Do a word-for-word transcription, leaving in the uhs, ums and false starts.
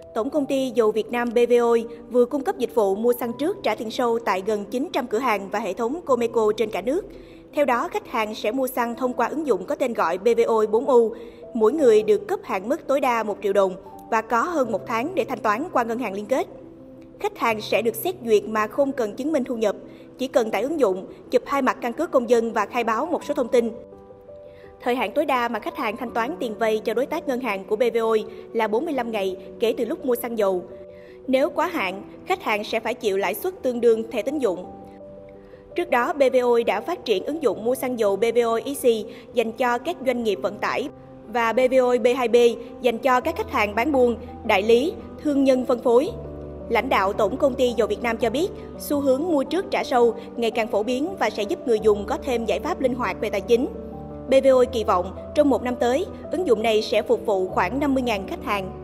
Tổng công ty Dầu Việt Nam pê vê o vừa cung cấp dịch vụ mua xăng trước trả tiền sau tại gần chín trăm cửa hàng và hệ thống Comeco trên cả nước. Theo đó, khách hàng sẽ mua xăng thông qua ứng dụng có tên gọi pê vê o bốn U. Mỗi người được cấp hạn mức tối đa một triệu đồng và có hơn một tháng để thanh toán qua ngân hàng liên kết. Khách hàng sẽ được xét duyệt mà không cần chứng minh thu nhập, chỉ cần tải ứng dụng, chụp hai mặt căn cước công dân và khai báo một số thông tin. Thời hạn tối đa mà khách hàng thanh toán tiền vay cho đối tác ngân hàng của pê vê o là bốn mươi lăm ngày kể từ lúc mua xăng dầu. Nếu quá hạn, khách hàng sẽ phải chịu lãi suất tương đương thẻ tín dụng. Trước đó, pê vê o đã phát triển ứng dụng mua xăng dầu pê vê o Easy dành cho các doanh nghiệp vận tải và pê vê o bê hai bê dành cho các khách hàng bán buôn, đại lý, thương nhân phân phối. Lãnh đạo Tổng công ty Dầu Việt Nam cho biết, xu hướng mua trước trả sau ngày càng phổ biến và sẽ giúp người dùng có thêm giải pháp linh hoạt về tài chính. pê vê o kỳ vọng trong một năm tới, ứng dụng này sẽ phục vụ khoảng năm mươi nghìn khách hàng.